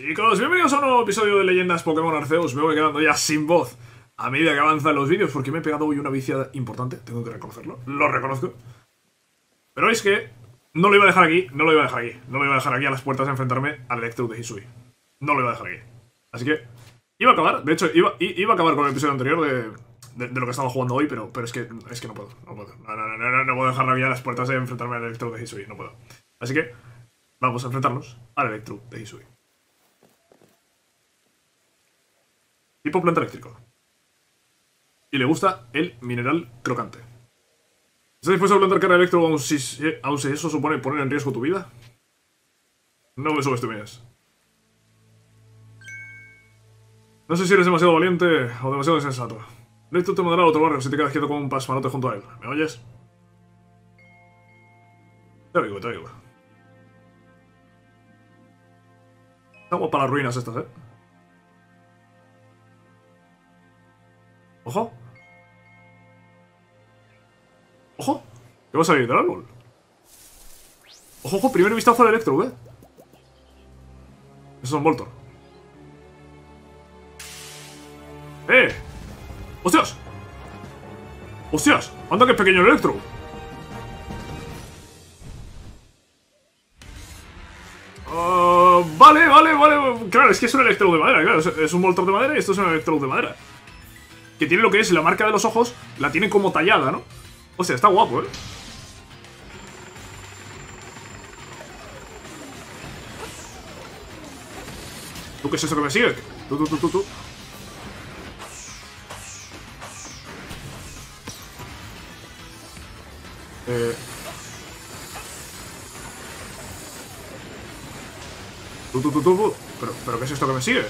Chicos, bienvenidos a un nuevo episodio de Leyendas Pokémon Arceus. Me voy quedando ya sin voz a medida que avanzan los vídeos porque me he pegado hoy una viciada importante, tengo que reconocerlo, lo reconozco. Pero es que no lo iba a dejar aquí, no lo iba a dejar aquí, no lo iba a dejar aquí a las puertas de enfrentarme al Electrode de Hisui. No lo iba a dejar aquí. Así que iba a acabar, de hecho iba a acabar con el episodio anterior de lo que estaba jugando hoy, pero es que no puedo, no puedo dejarlo aquí a las puertas de enfrentarme al Electrode de Hisui, no puedo. Así que vamos a enfrentarnos al Electrode de Hisui. Tipo planta eléctrico. Y le gusta el mineral crocante. ¿Estás dispuesto a plantar carga electro aun si eso supone poner en riesgo tu vida? No me subestimes. No sé si eres demasiado valiente o demasiado insensato. Electro te mandará a otro barrio si te quedas quieto como un pasmarote junto a él. ¿Me oyes? Te oigo, te oigo. Estamos para las ruinas estas, ¿eh? ¡Ojo! ¡Ojo! ¿Qué va a salir del árbol? ¡Ojo, ojo! Primer vistazo al Electro, ¿eh? Esos son Voltor. ¡Eh! ¡Hostias! ¡Hostias! ¡Anda que pequeño el Electro! Vale. Claro, es que es un Electro de madera, claro. Es un Voltor de madera y esto es un Electro de madera. Que tiene lo que es la marca de los ojos, la tiene como tallada, ¿no? O sea, está guapo, ¿eh? ¿Tú qué es eso que me sigue? Tú. Tú. ¿Pero qué es esto que me sigue?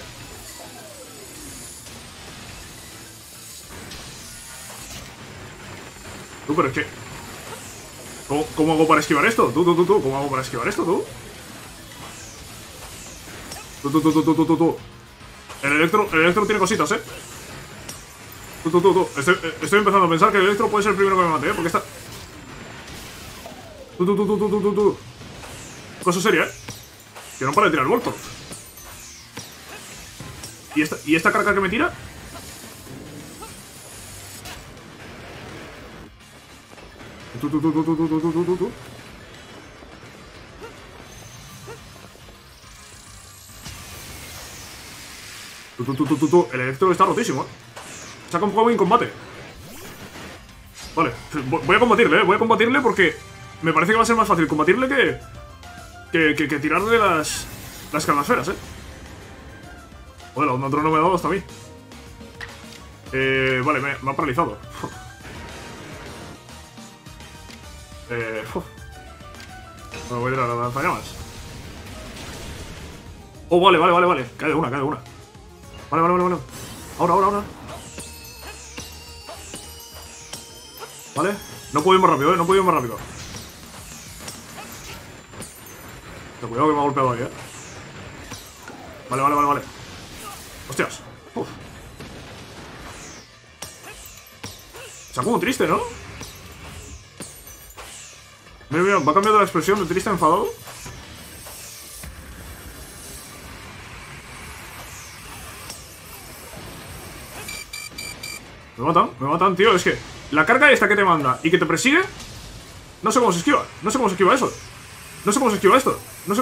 Tú, pero es que... ¿Cómo hago para esquivar esto? Tú. ¿Cómo hago para esquivar esto, tú? Tú. El Electro tiene cositas, ¿eh? Tú. Estoy empezando a pensar que el Electro puede ser el primero que me mate, ¿eh? Porque está... Tú. Cosa seria, ¿eh? Que no para de tirar Voltor. ¿Y esta carga que me tira? Tú. El Electro está rotísimo, ¿eh? Saca un poco en combate. Vale, voy a combatirle, ¿eh? Voy a combatirle porque me parece que va a ser más fácil combatirle que tirarle las carnasferas, ¿eh? Joder, la onda no me ha dado hasta a mí. Vale, me ha paralizado. Me voy a tirar a las lanzallamas. Oh, vale. Cae de una. Vale. Ahora. Vale. No puedo ir más rápido, no puedo ir más rápido. Ten cuidado que me ha golpeado ahí, Vale. Hostias. Uf. Está como triste, ¿no? Mira, va cambiando la expresión de triste a enfadado. Me matan, tío. Es que la carga esta que te manda y que te persigue, no sé cómo se esquiva. No sé cómo se esquiva eso. No sé cómo se esquiva esto.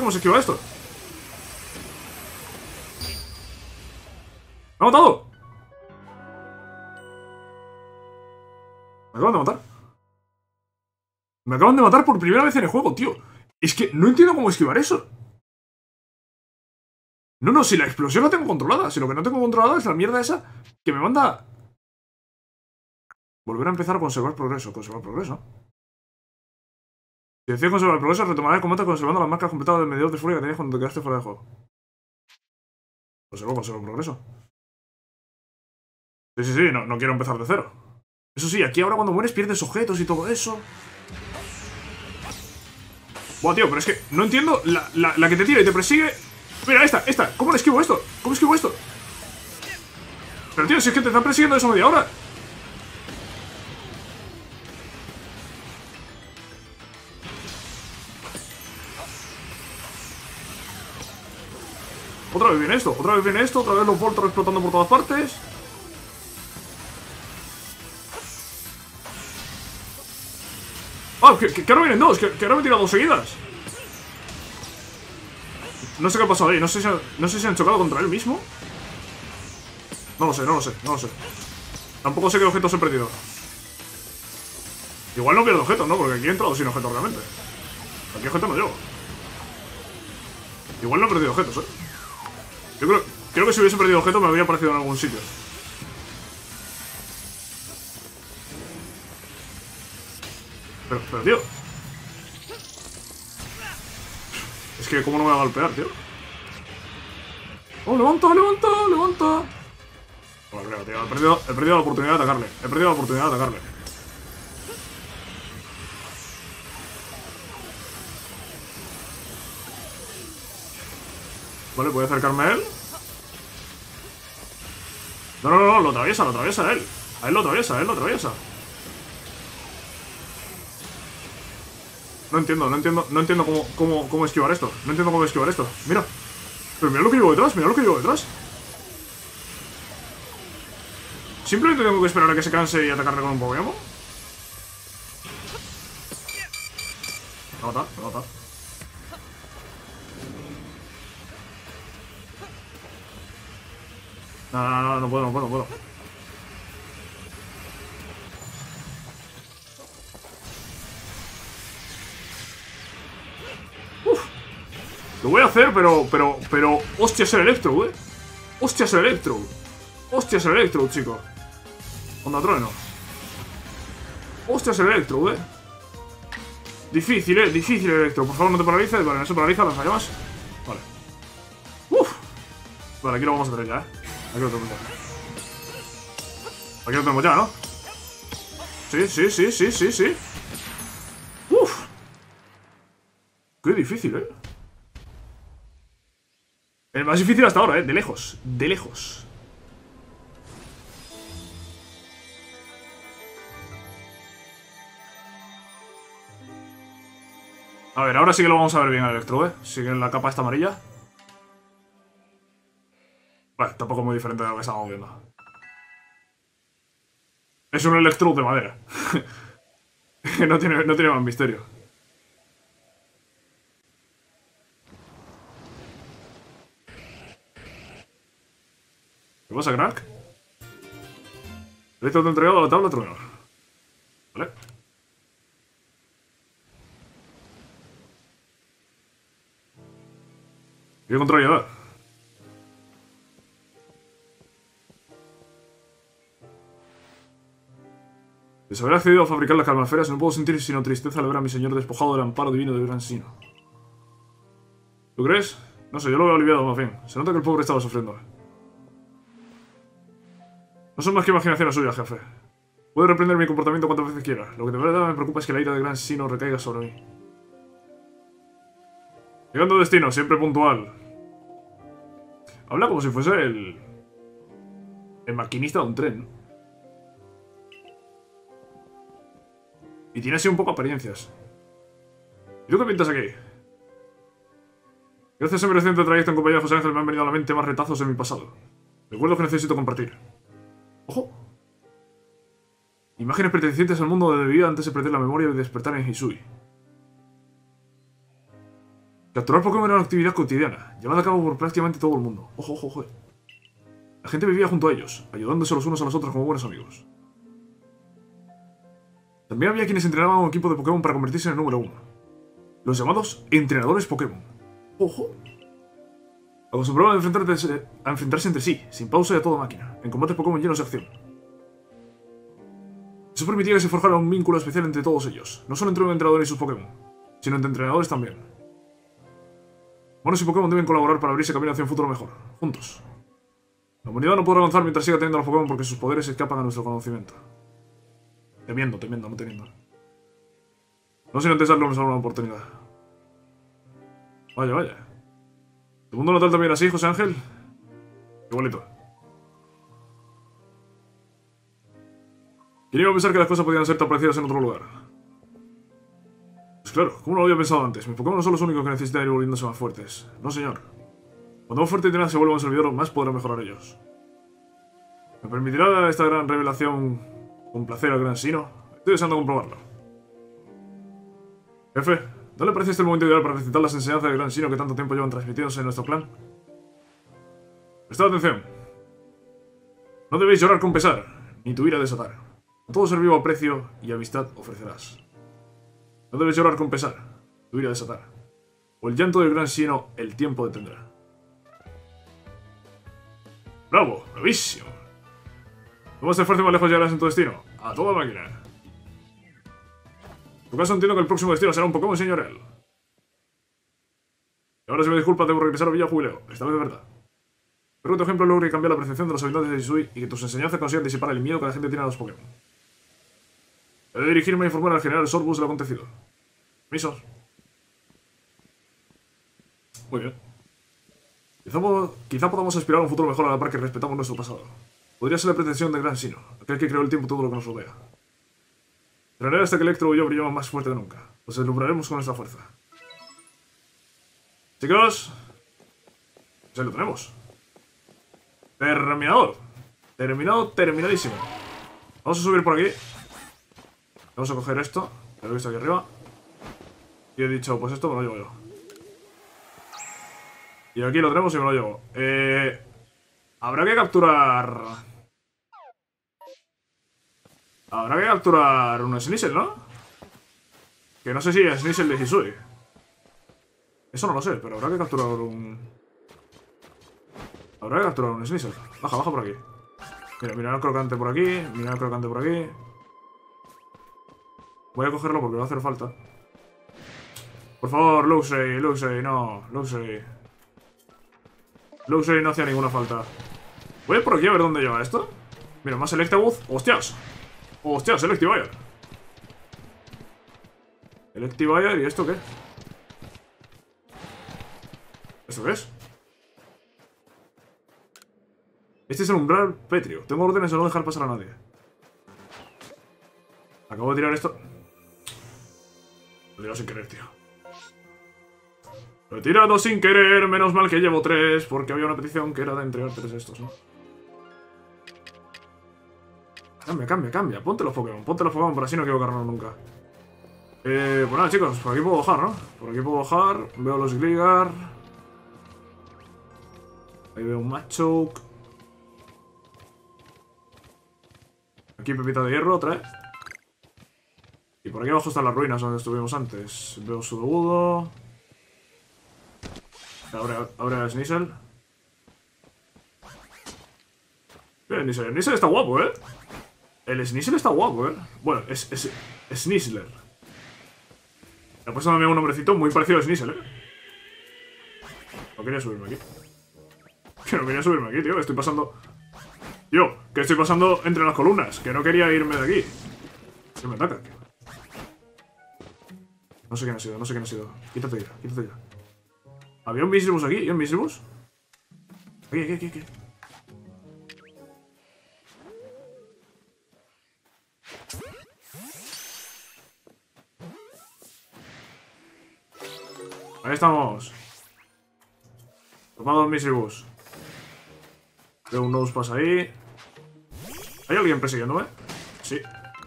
¡Me ha matado! Me acaban de matar. Me acaban de matar por primera vez en el juego, tío. Es que no entiendo cómo esquivar eso. No, si la explosión la tengo controlada. Si lo que no tengo controlada es la mierda esa que me manda... Volver a empezar a conservar progreso. Si decides conservar el progreso, retomará el combate conservando las marcas completadas del medidor de furia que tenías cuando te quedaste fuera de juego. Conservo el progreso. Sí, no quiero empezar de cero. Eso sí, aquí ahora cuando mueres pierdes objetos y todo eso. Buah, tío, pero es que no entiendo la que te tira y te persigue. Mira, esta. ¿Cómo le esquivo esto? Pero tío, si es que te están persiguiendo eso media hora. Otra vez viene esto, otra vez viene esto, otra vez los Voltron explotando por todas partes. Ah, que ahora vienen dos, que ahora me he tirado dos seguidas. No sé qué ha pasado ahí, no sé si han chocado contra él mismo. No lo sé, no lo sé, no lo sé. Tampoco sé qué objetos he perdido. Igual no pierdo objetos, ¿no? Porque aquí he entrado sin objetos realmente. Aquí objetos no llevo. Igual no he perdido objetos, Yo creo que si hubiese perdido objetos me habría aparecido en algún sitio. Pero, tío. Es que, ¿cómo no me va a golpear, tío? ¡Oh, levanta, levanta, levanta! No lo creo, tío. He perdido la oportunidad de atacarle. He perdido la oportunidad de atacarle. Vale, voy a acercarme a él. No, no, no, lo atraviesa a él. A él lo atraviesa, a él lo atraviesa. No entiendo cómo esquivar esto. No entiendo cómo esquivar esto. Mira. Pero mira lo que llevo detrás, mira lo que llevo detrás. Simplemente tengo que esperar a que se canse y atacarle con un Pokémon. Me mata, me mata. No puedo, no puedo. Uf. Lo voy a hacer, pero... Hostia, es el Electro, Hostia, es el Electro. Hostia, es el Electro, chico. Onda trueno. Hostia, es el Electro, Difícil, difícil el Electro. Por favor, no te paralices. Vale, no se paraliza, las llamas. Vale. Uf. Vale, aquí lo vamos a tener ya, Aquí lo tenemos ya. Aquí lo tenemos ya, ¿no? Sí. Uf. Qué difícil, El más difícil hasta ahora, de lejos. De lejos. A ver, ahora sí que lo vamos a ver bien al Electro, Sigue en la capa esta amarilla. Vale, tampoco es muy diferente de lo que estábamos viendo. Es un Electro de madera. no tiene más misterio. ¿Qué pasa, crack? Electro te ha entregado a la tabla trueno. Vale. ¿Qué contrariedad? Tras haber accedido a fabricar las calmaferas, no puedo sentir sino tristeza al ver a mi señor despojado del amparo divino de Gran Sino. ¿Tú crees? No sé, yo lo veo aliviado más bien. Se nota que el pobre estaba sufriendo. No son más que imaginaciones suyas, jefe. Puede reprender mi comportamiento cuantas veces quiera. Lo que de verdad me preocupa es que la ira de Gran Sino recaiga sobre mí. Llegando a destino, siempre puntual. Habla como si fuese el maquinista de un tren, ¿no? Y tiene así un poco apariencias. ¿Y tú qué pintas aquí? Gracias a mi reciente trayecto en compañía de José Ángel me han venido a la mente más retazos de mi pasado. Recuerdos que necesito compartir. ¡Ojo! Imágenes pertenecientes al mundo donde vivía antes de perder la memoria y despertar en Hisui. Capturar Pokémon era una actividad cotidiana, llevada a cabo por prácticamente todo el mundo. ¡Ojo, ojo, ojo! La gente vivía junto a ellos, ayudándose los unos a los otros como buenos amigos. También había quienes entrenaban a un equipo de Pokémon para convertirse en el número 1. Los llamados entrenadores Pokémon. ¡Ojo! Acostumbraban a enfrentarse entre sí, sin pausa y a toda máquina, en combates Pokémon llenos de acción. Eso permitía que se forjara un vínculo especial entre todos ellos, no solo entre un entrenador y sus Pokémon, sino entre entrenadores también. Humanos y Pokémon deben colaborar para abrirse camino hacia un futuro mejor, juntos. La humanidad no podrá avanzar mientras siga teniendo a los Pokémon porque sus poderes escapan a nuestro conocimiento. Temiendo, no teniendo. No sin antes darle una oportunidad. Vaya, vaya. ¿Tu mundo natal también así, José Ángel? Igualito. ¿Quién iba a pensar que las cosas podían ser tan parecidas en otro lugar? Pues claro, ¿cómo no lo había pensado antes? Mis Pokémon no son los únicos que necesitan ir volviéndose más fuertes. No, señor. Cuanto más fuerte y tenaz se vuelva un servidor, más podrán mejorar ellos. ¿Me permitirá esta gran revelación con placer al gran Sino? Estoy deseando comprobarlo. Jefe, ¿no le parece este el momento ideal para recitar las enseñanzas del gran Sino que tanto tiempo llevan transmitiéndose en nuestro clan? Prestad atención. No debéis llorar con pesar, ni tu ira desatar. A todo ser vivo aprecio y amistad ofrecerás. No debes llorar con pesar, tu ira desatar. O el llanto del gran Sino el tiempo detendrá. ¡Bravo! ¡Bravísimo! No más te esfuerzo y más lejos llegarás en tu destino. ¡A toda máquina! En tu caso entiendo que el próximo destino será un Pokémon señorial. Y ahora si me disculpas debo regresar a Villa Jubileo. Esta vez de verdad. Espero que tu ejemplo logre cambiar la percepción de los habitantes de Hisui y que tus enseñanzas consigan disipar el miedo que la gente tiene a los Pokémon. He de dirigirme a informar al general Sorbus de lo acontecido. Permisos. Muy bien. Quizá podamos aspirar a un futuro mejor a la par que respetamos nuestro pasado. Podría ser la pretensión del gran Sino, aquel que creó el tiempo y todo lo que nos rodea. Esperaré hasta que Electro y yo brillemos más fuerte que nunca. Los deslumbraremos con nuestra fuerza. Chicos, pues ahí lo tenemos. Terminador. Terminado, terminadísimo. Vamos a subir por aquí. Vamos a coger esto. Lo he visto aquí arriba. Y he dicho, pues esto me lo llevo yo. Y aquí lo tenemos y me lo llevo. Habrá que capturar... Habrá que capturar un Sneasel, ¿no? Que no sé si es Sneasel de Hisui. Eso no lo sé, pero habrá que capturar un... Habrá que capturar un Sneasel. Baja, baja por aquí. Mira, mira el crocante por aquí. Mira el crocante por aquí. Voy a cogerlo porque va a hacer falta. Por favor, Luxray, Luxray, no. Luxray. Luxray no hacía ninguna falta. Voy a ir por aquí a ver dónde lleva esto. Mira, más Electabuzz. ¡Hostias! ¡Hostias, Electivire! Electivire, ¿y esto qué? ¿Esto qué es? Este es el umbral pétreo. Tengo órdenes de no dejar pasar a nadie. Acabo de tirar esto. Lo he tirado sin querer, tío. Lo he tirado sin querer. Menos mal que llevo 3. Porque había una petición que era de entregar 3 de estos, ¿no? Cambia, cambia, cambia. Ponte los Pokémon. Ponte los Pokémon para así no equivocarnos nunca. Pues nada, chicos. Por aquí puedo bajar, ¿no? Por aquí puedo bajar. Veo los Gligar. Ahí veo un Machoke. Aquí Pepita de Hierro, otra vez. Y por aquí abajo están las ruinas donde estuvimos antes. Veo Sudowoodo. Abre a Sneasel. Bien, Sneasel está guapo, ¿eh? El Sneasel está guapo, ¿eh? Bueno, es Sneasler. Le ha puesto también un nombrecito muy parecido a Sneasel, ¿eh? No quería subirme aquí. Que no quería subirme aquí, tío. Que estoy pasando... Tío, que estoy pasando entre las columnas. Que no quería irme de aquí. Que me ataca. No sé quién ha sido, no sé quién ha sido. Quítate ya, quítate ya. ¿Había un Misdreavus aquí? ¿Y un Misdreavus? Aquí. Ahí estamos. Tomado un Misdreavus. Veo un Nosepass ahí. ¿Hay alguien persiguiéndome? Sí.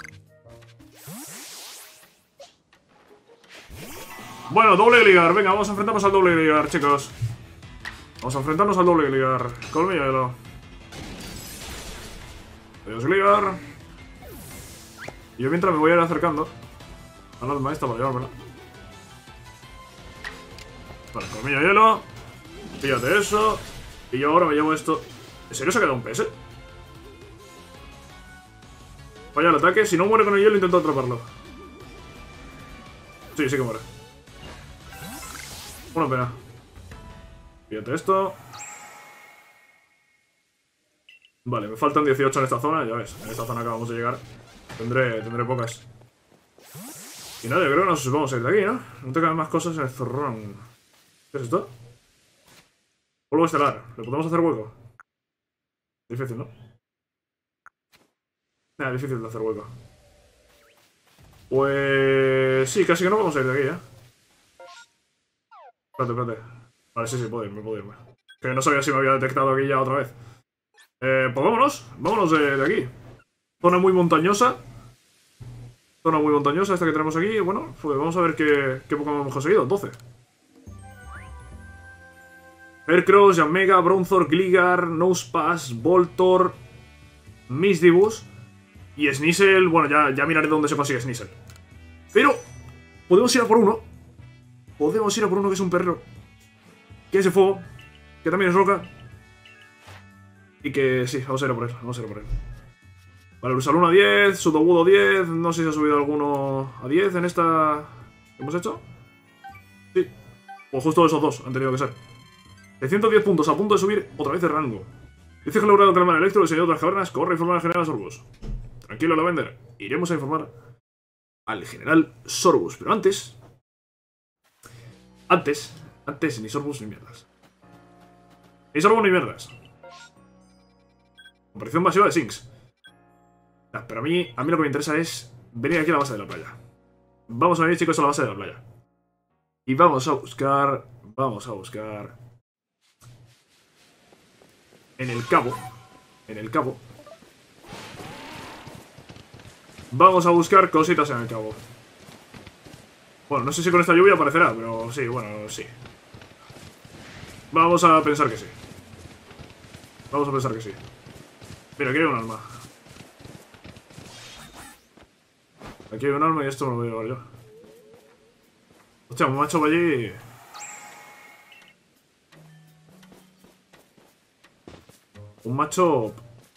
Bueno, doble Gligar. Venga, vamos a enfrentarnos al doble Gligar, chicos. Vamos a enfrentarnos al doble Gligar. Colmillo de hielo. Adiós, Gligar. Y yo mientras me voy a ir acercando a la maestra para llevármela. Vale, colmillo de hielo. Fíjate eso. Y yo ahora me llevo esto. ¿En serio se ha quedado un PS? Falla el ataque. Si no muere con el hielo, intento atraparlo. Sí, sí que muere. Una pena. Fíjate esto. Vale, me faltan 18 en esta zona, ya ves. En esta zona acabamos de llegar. Tendré pocas. Y nada, yo creo que nos vamos a ir de aquí, ¿no? No te caben más cosas en el zorrón. ¿Qué es esto? Polvo estelar. ¿Le podemos hacer hueco? Difícil, ¿no? Nada, difícil de hacer hueco. Pues... sí, casi que no vamos a ir de aquí, ¿eh? Espérate. Vale, sí, puedo irme. Que no sabía si me había detectado aquí ya otra vez. Pues vámonos. Vámonos de aquí. Zona muy montañosa. Zona muy montañosa esta que tenemos aquí. Bueno, pues vamos a ver qué Pokémon hemos conseguido. 12. Heracross, Yanmega, Bronzor, Gligar, Nosepass, Voltor, Misdibus y Sneasel. Bueno, ya miraré dónde se consigue Sneasel. Pero podemos ir a por uno. Podemos ir a por uno que es un perro. Que es de fuego. Que también es roca. Y que sí, vamos a ir a por él. Vamos a ir a por él. Vale, Ursaluna 10, Sudowoodo 10. No sé si ha subido alguno a 10 en esta... ¿Qué hemos hecho? Sí. Pues justo esos dos han tenido que ser. De 110 puntos, a punto de subir otra vez de rango. Dice que ha logrado calmar el Electro, el señor de las cavernas. Corre a informar al general Sorbus. Tranquilo, Lavender. Iremos a informar al general Sorbus. Pero antes, ni Sorbus ni mierdas. Ni Sorbus ni mierdas. Aparición masiva de Sinks. Pero a mí lo que me interesa es venir aquí a la base de la playa. Vamos a venir, chicos, a la base de la playa. Y vamos a buscar... En el cabo. Vamos a buscar cositas en el cabo. Bueno, no sé si con esta lluvia aparecerá, pero sí, bueno, sí. Vamos a pensar que sí. Mira, aquí hay un arma. Aquí hay un arma y esto me lo voy a llevar yo. Hostia, un macho allí. Un macho.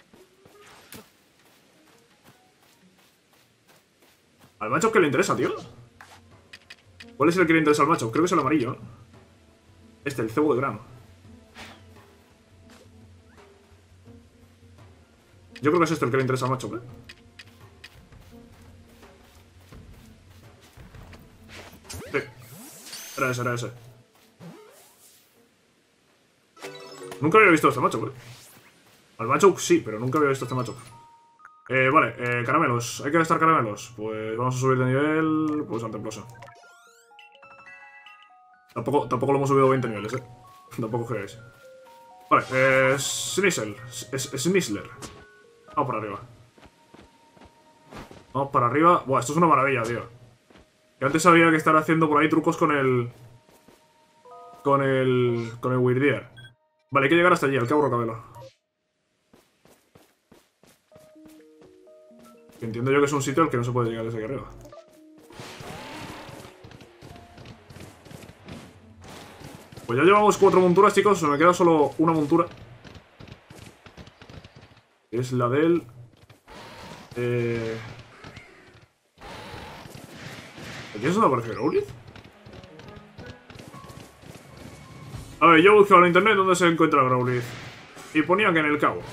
¿Al macho qué le interesa, tío? ¿Cuál es el que le interesa al macho? Creo que es el amarillo, ¿no? El cebo de grano. Yo creo que es el que le interesa al macho, ¿eh? Sí. Era ese. Nunca había visto a este macho, ¿eh? Al macho sí, pero nunca había visto a este macho. Vale, caramelos. Hay que gastar caramelos. Pues vamos a subir de nivel. Pues al temploso. Tampoco lo hemos subido 20 niveles, Tampoco creáis. Vale, Sneasel. Sneasler. Vamos para arriba. Buah, esto es una maravilla, tío. Que antes había que estar haciendo por ahí trucos con el... Con el Weirdeer. Vale, hay que llegar hasta allí, al Cabo Rocabelo. Entiendo yo que es un sitio al que no se puede llegar desde aquí arriba. Pues ya llevamos 4 monturas, chicos. Me queda solo una montura. Es la del... ¿Aquí es donde aparece Growlithe? A ver, yo he buscado en internet dónde se encuentra Growlithe. Y ponía que en el cabo.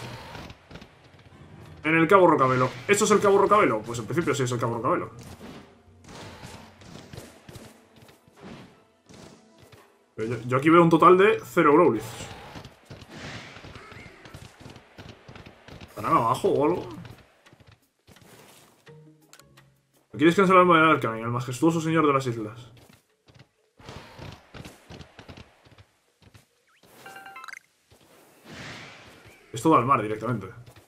En el Cabo Rocabelo. ¿Esto es el Cabo Rocabelo? Pues en principio sí es el Cabo Rocabelo. Pero yo aquí veo un total de 0 Growlithe. ¿Estarán abajo o algo? Aquí descansa el alma de Arcanine, el majestuoso señor de las islas. Es todo al mar directamente.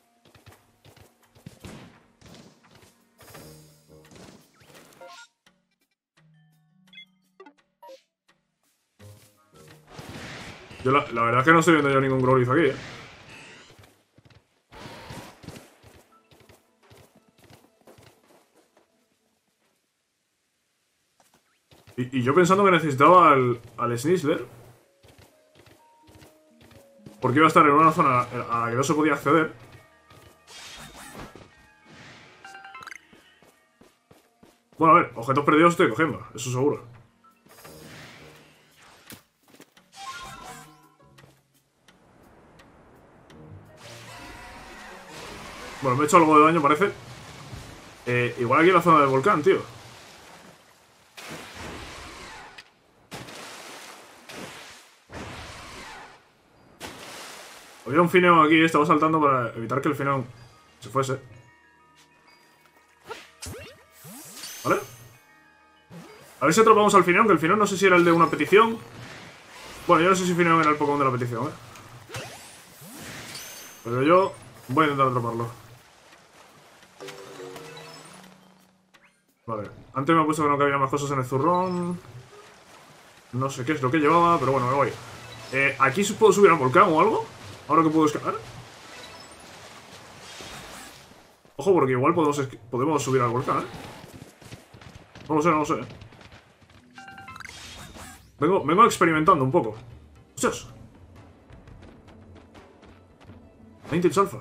Yo la verdad es que no estoy viendo yo ningún Growlithe aquí, Y yo pensando que necesitaba al Sneasler. Porque iba a estar en una zona a la que no se podía acceder. Bueno, a ver, objetos perdidos estoy cogiendo, eso seguro. Bueno, me he hecho algo de daño, parece. Igual aquí en la zona del volcán, tío. Había un Finneon aquí, estaba saltando para evitar que el Finneon se fuese. ¿Vale? A ver si atrapamos al Finneon, que el Finneon no sé si era el de una petición. Bueno, yo no sé si Finneon era el Pokémon de la petición, Pero yo voy a intentar atraparlo. Vale. Antes me ha puesto que no cabía más cosas en el zurrón. No sé qué es lo que llevaba, pero bueno, me voy. ¿Aquí puedo subir al volcán o algo? Ahora que puedo escalar. Ojo, porque igual podemos subir al volcán, ¿eh? No lo sé, no lo sé. Vengo experimentando un poco. ¡Hostias! Ninetales Alpha.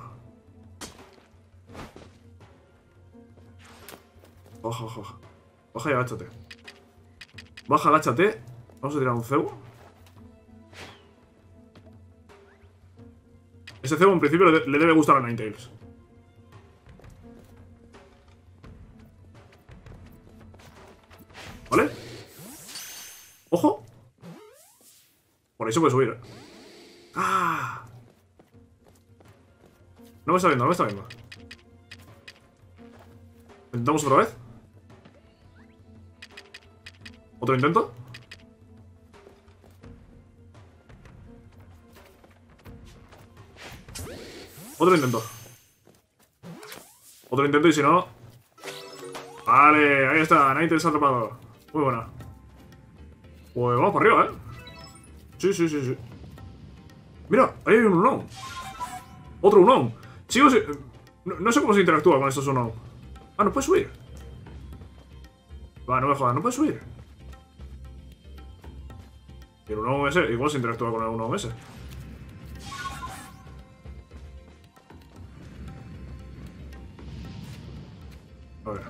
Baja, baja, baja. Baja y agáchate. Baja, agáchate. Vamos a tirar un cebo. Ese cebo en principio le debe gustar a Ninetales. ¿Vale? ¡Ojo! Por ahí se puede subir, ¿eh? ¡Ah! No me está viendo, no me está viendo. Intentamos otra vez. ¿Otro intento? Otro intento. Otro intento y si no... Vale, ahí está, Ninetales atrapado. Muy buena. Pues vamos para arriba, ¿eh? Sí, sí, sí, sí. Mira, ahí hay un Unown. Otro Unown. Sigo si... no sé cómo se interactúa con estos Unown. Ah, no puedes subir. Va, no me jodas, no puedes subir. Y el Unown ese, igual se interactúa con el Unown ese. A ver.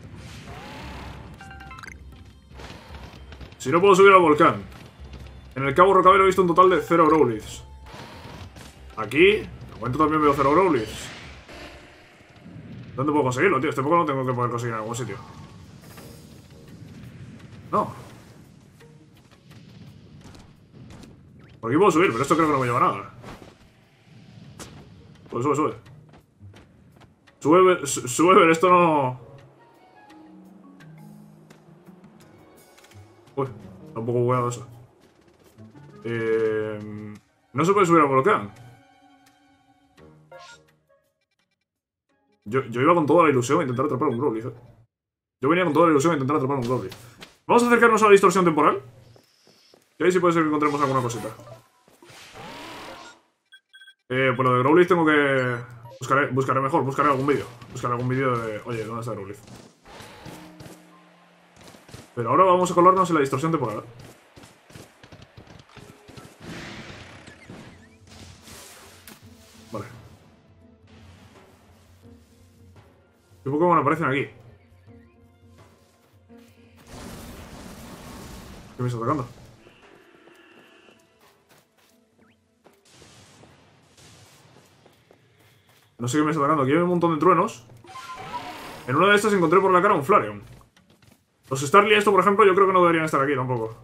Si no puedo subir al volcán. En el Cabo Rocabelo he visto un total de 0 Growlithes. Aquí, de momento también veo 0 Growlithes. ¿Dónde puedo conseguirlo, tío? Este poco no tengo que poder conseguir en algún sitio. No. Por aquí puedo subir, pero esto creo que no me lleva a nada. Pues sube, sube. Sube, pero esto no... Uy, está un poco bugueado eso. No se puede subir al volcán. Yo iba con toda la ilusión a intentar atrapar un Growlithe. Yo venía con toda la ilusión a intentar atrapar un Growlithe. Vamos a acercarnos a la distorsión temporal. Y ahí sí puede ser que encontremos alguna cosita. Pues lo de Growlithe tengo que... Buscaré mejor, buscaré algún vídeo. Buscaré algún vídeo de... Oye, ¿dónde está Growlithe? Pero ahora vamos a colarnos en la distorsión temporal. Vale. ¿Qué Pokémon aparecen aquí? ¿Qué me está atacando? No sé qué me está atacando. Aquí hay un montón de truenos. En una de estas encontré por la cara un Flareon. Los Starly, esto por ejemplo, yo creo que no deberían estar aquí tampoco.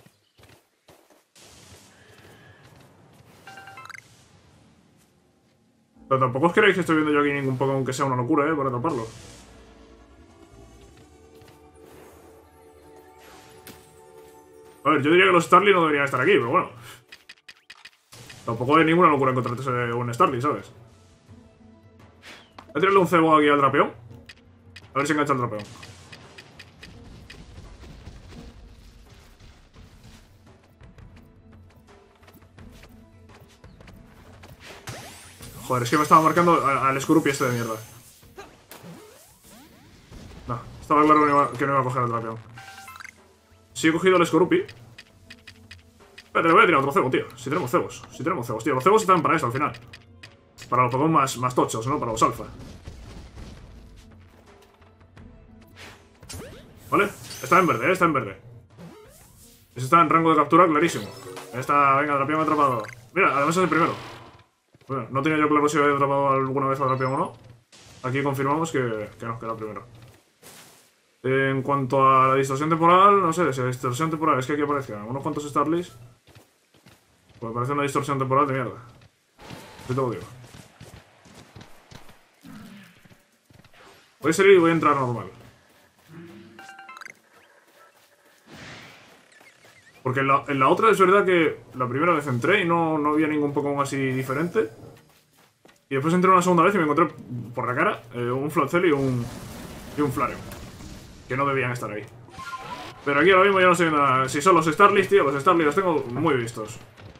Pero tampoco os creéis que estoy viendo yo aquí ningún Pokémon que sea una locura, para atraparlo. A ver, yo diría que los Starly no deberían estar aquí, pero bueno. Tampoco hay ninguna locura encontrarte un Starly, ¿sabes? Voy a tirarle un cebo aquí al Drapeón. A ver si engancha el Drapeón. Joder, es que me estaba marcando al Scorupi este de mierda. No, estaba claro que no iba a coger el Drapeón. Si he cogido el Scorupi. Espérate, le voy a tirar otro cebo, tío. Si tenemos cebos. Si tenemos cebos, tío. Los cebos están para eso al final. Para los Pokémon más tochos, ¿no? Para los alfa. ¿Vale? Está en verde, está en verde. Ese está en rango de captura clarísimo. Está, venga, Drapión atrapado. Mira, además es el primero. Bueno, no tenía yo claro si había atrapado alguna vez a Drapión o no. Aquí confirmamos que no, que era el primero. En cuanto a la distorsión temporal, no sé, si la distorsión temporal es que aquí aparezcan unos cuantos Starlys. Pues parece una distorsión temporal de mierda. Yo te lo digo. Voy a salir y voy a entrar normal. Porque en la otra es verdad que la primera vez entré y no había ningún Pokémon así diferente. Y después entré una segunda vez y me encontré por la cara un Floatzel y un Flareon. Que no debían estar ahí. Pero aquí ahora mismo ya no sé nada. Si son los Starly, tío, los Starly los tengo muy vistos.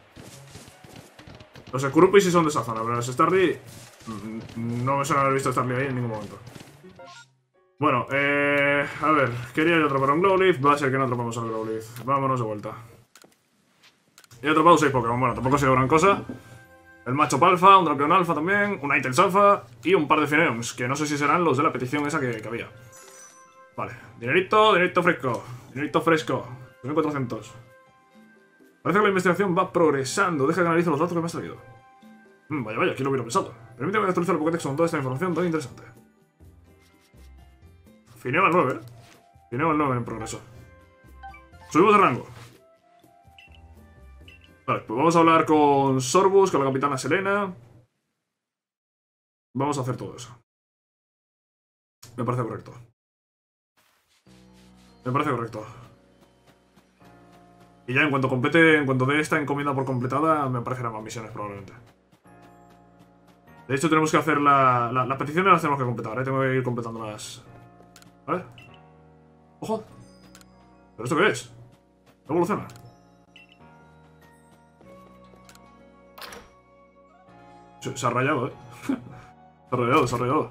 Los Skurupis sí son de esa zona, pero los Starly no me suena haber visto Starly ahí en ningún momento. Bueno, a ver, quería yo atrapar a un Growlithe. Va a ser que no atrapamos al Growlithe. Vámonos de vuelta. He atrapado 6 Pokémon, bueno, tampoco ha sido gran cosa. El Machop Alpha, un Drapion Alpha también, un Ninetales Alpha y un par de Finneons, que no sé si serán los de la petición esa que había. Vale, dinerito fresco. Dinerito fresco. 2400. Parece que la investigación va progresando. Deja que analice los datos que me has traído. Vaya, ¿quién lo hubiera pensado? Permíteme actualizar el Pokédex con toda esta información tan interesante. Fineo al 9, Fineo al 9 en progreso. Subimos de rango. Vale, pues vamos a hablar con Sorbus, con la capitana Selena. Vamos a hacer todo eso. Me parece correcto. Me parece correcto. Y ya en cuanto complete, en cuanto dé esta encomienda por completada, me aparecerán más misiones probablemente. De hecho tenemos que hacer las peticiones las tenemos que completar, tengo que ir completándolas. A ver. ¡Ojo! ¿Pero esto qué es? Evoluciona. Se ha rayado, se ha rayado.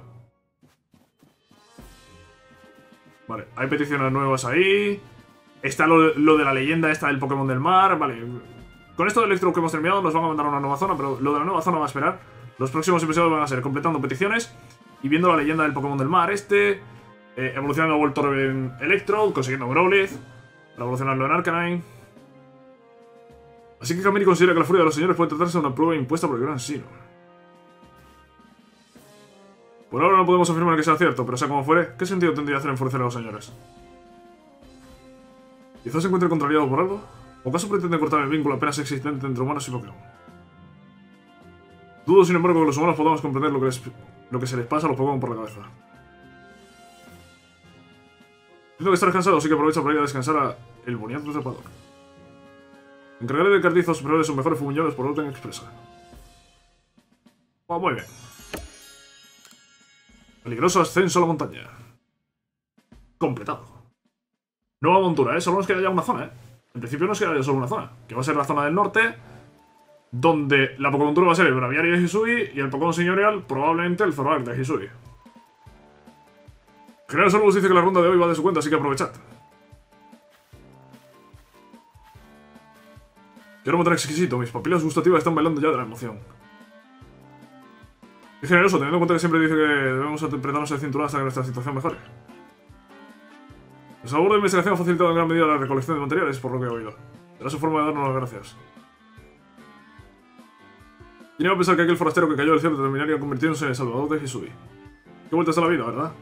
Vale, hay peticiones nuevas ahí. Está lo de la leyenda esta del Pokémon del mar. Vale, con esto del Electro que hemos terminado nos van a mandar a una nueva zona, pero lo de la nueva zona va a esperar. Los próximos episodios van a ser completando peticiones y viendo la leyenda del Pokémon del mar evolucionando a Voltorb en Electro, consiguiendo Growlithe para evolucionarlo en Arcanine. Así que Kamini considera que la furia de los señores puede tratarse de una prueba impuesta por el Gran Sino. Por ahora no podemos afirmar que sea cierto, pero sea como fuere, ¿qué sentido tendría hacer enfurecer a los señores? ¿Quizás se encuentre contrariado por algo? ¿O acaso pretende cortar el vínculo apenas existente entre humanos y Pokémon? Dudo, sin embargo, que los humanos podamos comprender lo que se les pasa a los Pokémon por la cabeza. Siento que estarás cansado, así que aprovecha para ir a descansar a el boniato atrapador. Encargaré de Cardizos superior de sus mejores fumiñones por orden expresa. Oh, muy bien. Peligroso ascenso a la montaña. Completado. Nueva montura, solo nos queda ya una zona, En principio nos queda ya solo una zona, que va a ser la zona del norte, donde la Pokémontura va a ser el Braviary de Hisui y el Pokémon señorial probablemente el Zoroark de Hisui. General Sorbus dice que la ronda de hoy va de su cuenta, así que aprovechad. Quiero matar exquisito, mis papilas gustativas están bailando ya de la emoción. Qué generoso, teniendo en cuenta que siempre dice que debemos apretarnos el cinturón hasta que nuestra situación mejore. El sabor de investigación ha facilitado en gran medida la recolección de materiales, por lo que he oído. Será su forma de darnos las gracias. ¿Quién iba a pensar que aquel forastero que cayó del cielo terminaría convirtiéndose en el salvador de Hisui? Qué vueltas a la vida, ¿verdad?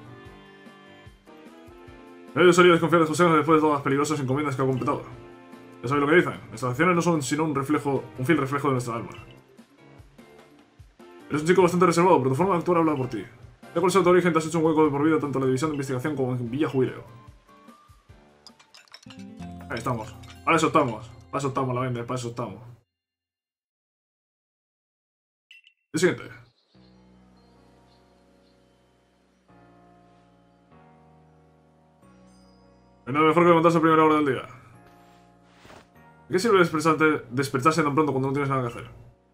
No he deseado desconfiar de sus senos después de todas las peligrosas encomiendas que ha completado. Ya sabéis lo que dicen, nuestras acciones no son sino un fiel reflejo de nuestra alma. Eres un chico bastante reservado, pero tu forma de actuar habla por ti. Ya cual sea tu origen, te has hecho un hueco de por vida tanto en la división de investigación como en Villa Jubileo. Ahí estamos. Para eso estamos. Para eso estamos, la vende, para eso estamos. El siguiente. No hay nada mejor que levantarse a primera hora del día. ¿De qué sirve despertarse tan pronto cuando no tienes nada que hacer?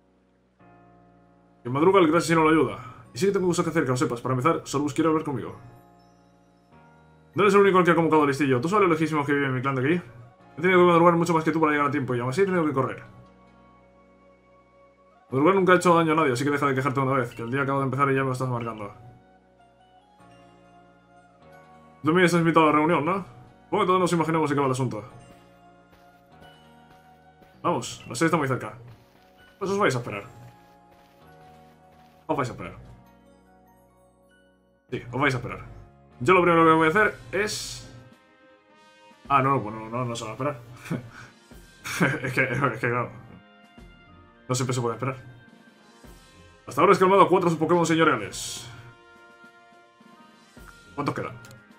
En madruga el gran asesino lo ayuda. Y sí que tengo cosas que hacer, que lo sepas. Para empezar, Sorbus quiere hablar conmigo. No eres el único al que ha convocado el listillo. ¿Tú sabes lo lejísimos que vive en mi clan de aquí? He tenido que madrugar mucho más que tú para llegar a tiempo y aún así he tenido que correr. Madrugar nunca ha hecho daño a nadie, así que deja de quejarte una vez, que el día acaba de empezar y ya me lo estás marcando. Tú también estás invitado a la reunión, ¿no? Supongo que todos nos imaginemos de qué va el asunto. Vamos, la sede está muy cerca. Pues os vais a esperar. Os vais a esperar. Sí, os vais a esperar. Yo lo primero que voy a hacer es... Ah, no, bueno, no se va a esperar. es que claro. No siempre se puede esperar. Hasta ahora he calmado a 4 Pokémon señoriales. ¿Cuántos quedan?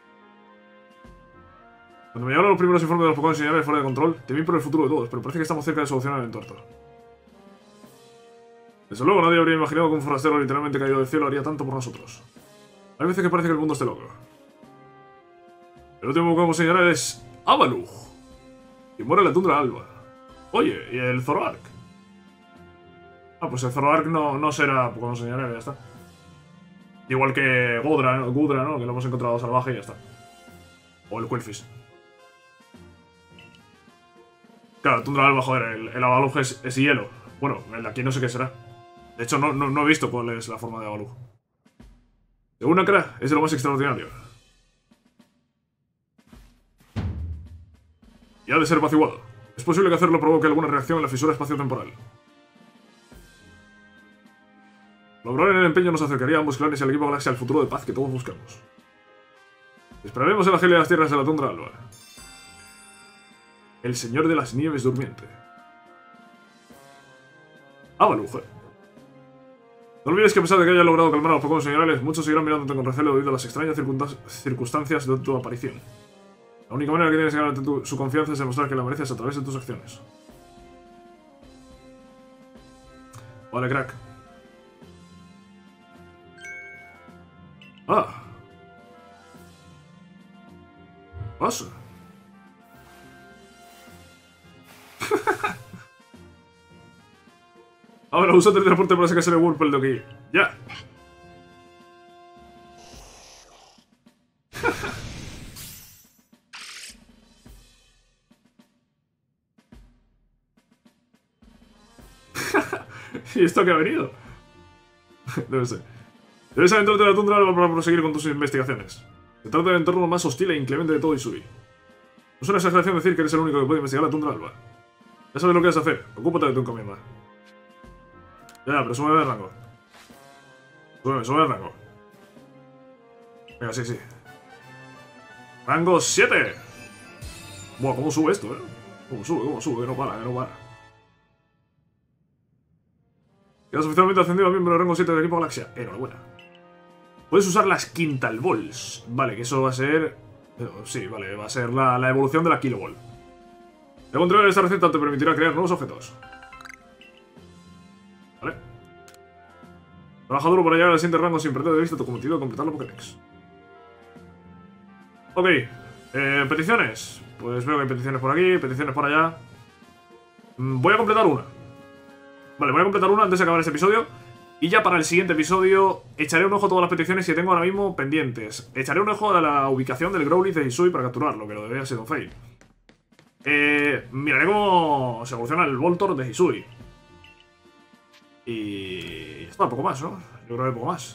Cuando me llegaron los primeros informes de los Pokémon señoriales fuera de control, temí por el futuro de todos, pero parece que estamos cerca de solucionar el entuerto. Desde luego nadie habría imaginado que un forastero literalmente caído del cielo haría tanto por nosotros. Hay veces que parece que el mundo esté loco. El último que podemos señalar es Avalugh, y muere en la tundra alba. Oye, ¿y el Zoroark? Ah, pues el Zoroark no será Pokémon señalar, ya está. Igual que Gudra, ¿no? Que lo hemos encontrado salvaje y ya está. O el Quillfish. Claro, tundra alba, joder, el Avalugh es hielo. Bueno, el de aquí no sé qué será. De hecho, no he visto cuál es la forma de Avalugh. Según Nakra, es de lo más extraordinario. Y ha de ser apaciguado. Es posible que hacerlo provoque alguna reacción en la fisura espacio-temporal. Lograr en el empeño nos acercaría a ambos clanes y al equipo Galaxia al futuro de paz que todos buscamos. Esperaremos en la gel de las tierras de la tundra alba. El señor de las nieves durmiente. Avalugh. No olvides que a pesar de que hayas logrado calmar a los Pokémon señales, muchos seguirán mirándote con recelo debido a las extrañas circunstancias de tu aparición. La única manera que tienes de ganarte su confianza es demostrar que la mereces a través de tus acciones. Vale, crack. Ah. Pasa. Ahora usa teletransporte para sacarse el Wurmple de aquí. ¡Ya! ¿Y esto qué ha venido? Debe ser. Debes adentrarte en la tundra alba para proseguir con tus investigaciones. Se trata del entorno más hostil e inclemente de todo Hisui. No es una exageración decir que eres el único que puede investigar la tundra alba. Ya sabes lo que vas a hacer. Ocúpate de tu encomienda. Ya, pero súbeme de rango. Súbeme de rango. Venga, sí. Rango 7. Buah, ¿cómo sube esto, ¿Cómo sube? Que no para. Quedas oficialmente ascendido a miembro de rango 7 del equipo Galaxia. Enhorabuena. Puedes usar las Quintal Balls. Vale, que eso va a ser... Sí, vale, va a ser la evolución de la Kilo Ball. De contrario, esta receta te permitirá crear nuevos objetos. Vale. Trabaja duro para llegar al siguiente rango sin perder de vista tu cometido de completar la Pokédex. Ok. Peticiones. Pues veo que hay peticiones por aquí, peticiones por allá. Voy a completar una. Vale, voy a completar una antes de acabar este episodio. Y ya para el siguiente episodio echaré un ojo a todas las peticiones que tengo ahora mismo pendientes. Echaré un ojo a la ubicación del Growlithe de Hisui para capturarlo, que lo debería ser un fail. Miraré cómo se evoluciona el Voltorb de Hisui. Y... esto poco más, ¿no? Yo creo que poco más.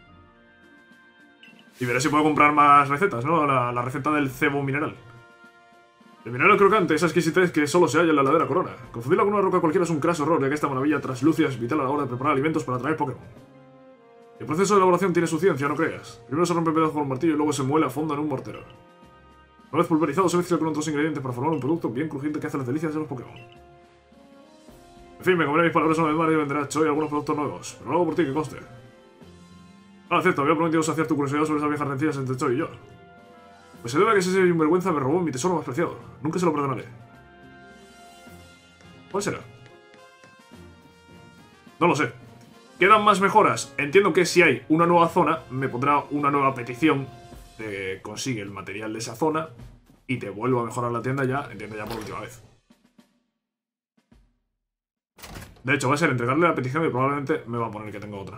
Y veré si puedo comprar más recetas, ¿no? La receta del cebo mineral. El mineral crocante, esa exquisitez que solo se halla en la ladera Corona. Confundirlo con una roca cualquiera es un craso error, ya que esta maravilla traslúcida es vital a la hora de preparar alimentos para atraer Pokémon. El proceso de elaboración tiene su ciencia, no creas. Primero se rompe pedazos con un martillo y luego se muele a fondo en un mortero. Una vez pulverizado se mezcla con otros ingredientes para formar un producto bien crujiente que hace las delicias de los Pokémon. En fin, me comeré mis palabras una vez más y venderé hoy algunos productos nuevos, pero lo hago por ti, que conste. Ah, cierto, había prometido saciar tu curiosidad sobre esas viejas rencillas entre Choi y yo. Pues se debe a que ese sinvergüenza me robó mi tesoro más preciado. Nunca se lo perdonaré. ¿Cuál será? No lo sé. ¿Quedan más mejoras? Entiendo que si hay una nueva zona, me pondrá una nueva petición de consigue el material de esa zona y te vuelvo a mejorar la tienda ya, entiendo ya por última vez. De hecho, va a ser entregarle la petición y probablemente me va a poner que tengo otra.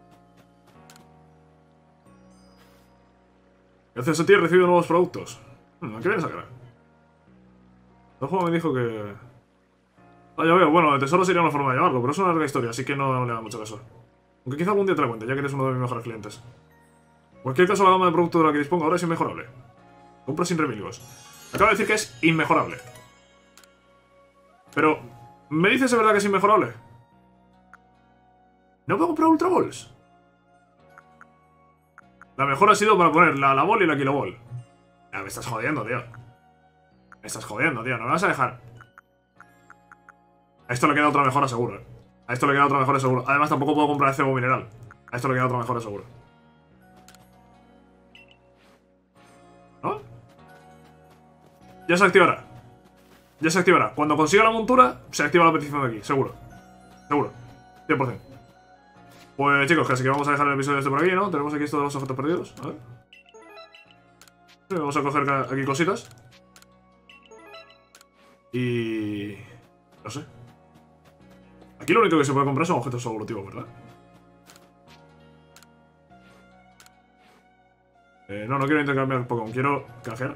Gracias a ti he recibido nuevos productos. ¿Qué viene a sacar? El juego me dijo que... Ah, ya veo. Bueno, el tesoro sería una forma de llamarlo, pero es una larga historia, así que no le da mucho caso. Aunque quizá algún día te la cuente, ya que eres uno de mis mejores clientes. En cualquier caso, la gama de productos de la que dispongo ahora es inmejorable. Compra sin remilgos. Acaba de decir que es inmejorable. Pero... ¿me dices de verdad que es inmejorable? ¿No puedo comprar Ultra Balls? La mejor ha sido para poner la Ball y la Kilo Ball. Ah, me estás jodiendo, tío. Me estás jodiendo, tío. No me vas a dejar. A esto le queda otra mejora seguro, A esto le queda otra mejora seguro. Además, tampoco puedo comprar el cebo mineral. A esto le queda otra mejora seguro. ¿No? Ya se activará. Ya se activará. Cuando consiga la montura, se activa la petición de aquí. Seguro. Seguro. 100%. Pues chicos, casi que vamos a dejar el episodio este por aquí, ¿no? Tenemos aquí estos los objetos perdidos. A ver. Sí, vamos a coger aquí cositas. Y... no sé. Aquí lo único que se puede comprar son objetos evolutivos, ¿verdad? No quiero intercambiar Pokémon, quiero canjear.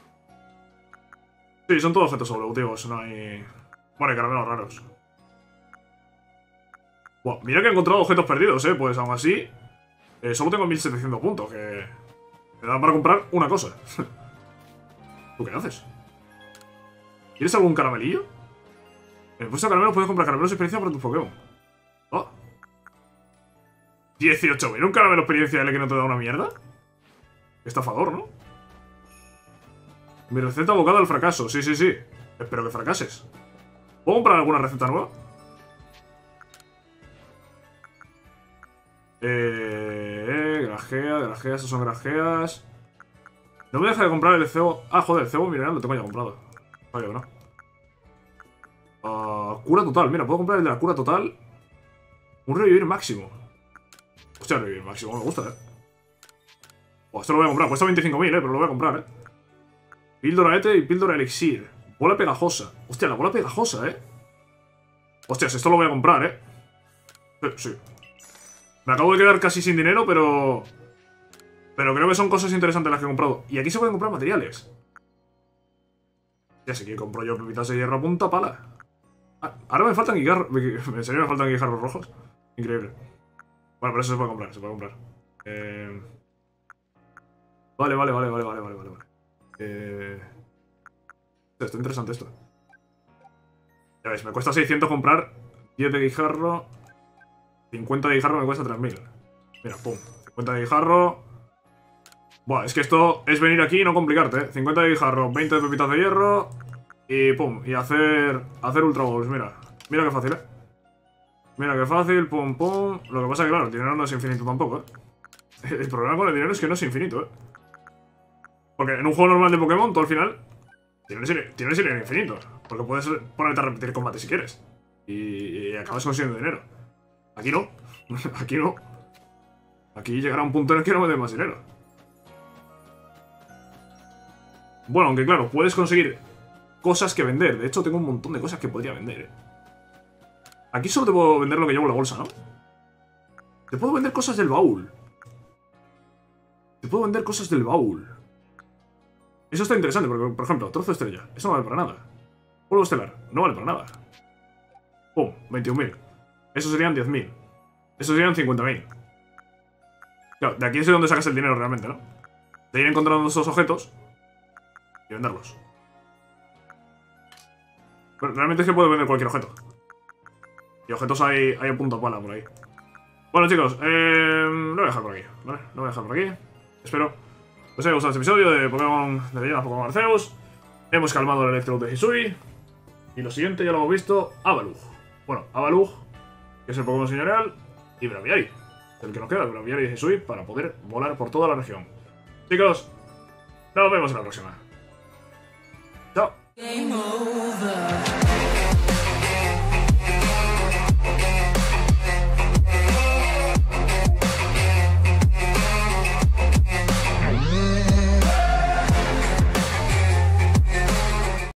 Sí, son todos objetos evolutivos, no hay... Bueno, hay caramelos raros. Wow, mira que he encontrado objetos perdidos, pues aún así... solo tengo 1700 puntos, que... me da para comprar una cosa. ¿Tú qué haces? ¿Quieres algún caramelillo? En el puesto de caramelos puedes comprar caramelos de experiencia para tus Pokémon. Oh. 18.000, un caramelo experiencia L que no te da una mierda. Estafador, ¿no? Mi receta abocada al fracaso, sí. Espero que fracases. ¿Puedo comprar alguna receta nueva? Grajea, esas son grajeas. No me deja de comprar el cebo. Ah, joder, el cebo mineral lo tengo ya comprado. Vaya que no. Cura total, mira, puedo comprar el de la cura total. Un revivir máximo. Hostia, revivir máximo, me gusta, esto lo voy a comprar, cuesta 25.000, pero lo voy a comprar, Píldora ETE y píldora elixir. Bola pegajosa. Hostia, la bola pegajosa, Hostias, esto lo voy a comprar, Sí. Me acabo de quedar casi sin dinero, pero creo que son cosas interesantes las que he comprado. Y aquí se pueden comprar materiales. Ya sé que compro yo pepitas de hierro a punta pala. Ahora me faltan guijarros. En serio me faltan guijarros rojos. Increíble. Bueno, pero eso se puede comprar, Vale. Está interesante esto. Ya ves, me cuesta 600 comprar 10 de guijarro. 50 de guijarro me cuesta 3.000. Mira, pum. 50 de guijarro. Buah, es que esto es venir aquí y no complicarte, 50 de guijarro, 20 de pepitas de hierro. Y pum, y hacer ultra balls, mira qué fácil, Mira qué fácil, pum. Lo que pasa es que, claro, el dinero no es infinito tampoco, El problema con el dinero es que no es infinito, Porque en un juego normal de Pokémon, tú al final tienes dinero infinito. Porque puedes ponerte a repetir combate si quieres. Y acabas consiguiendo dinero. Aquí no. Aquí no. Aquí llegará un punto en el que no me dé más dinero. Bueno, aunque claro, puedes conseguir cosas que vender. De hecho, tengo un montón de cosas que podría vender, Aquí solo te puedo vender lo que llevo en la bolsa, ¿no? Te puedo vender cosas del baúl. Eso está interesante, porque, por ejemplo, trozo de estrella. Eso no vale para nada. Polvo estelar. No vale para nada. Pum, 21.000. Eso serían 10.000. Eso serían 50.000. Claro, de aquí es de donde sacas el dinero realmente, ¿no? De ir encontrando esos objetos y venderlos. Pero realmente es que puedo vender cualquier objeto. Y objetos hay a punta pala por ahí. Bueno, chicos, lo voy a dejar por aquí, ¿vale? Lo voy a dejar por aquí. Espero os haya gustado este episodio de Pokémon de Leyendas Pokémon Arceus. Hemos calmado el Electrode de Hisui. Y lo siguiente ya lo hemos visto, Avalugg. Bueno, Avalugg, que es el Pokémon señorial, y Braviary. El que nos queda, Braviary y Hisui, para poder volar por toda la región. Chicos, nos vemos en la próxima. Chao.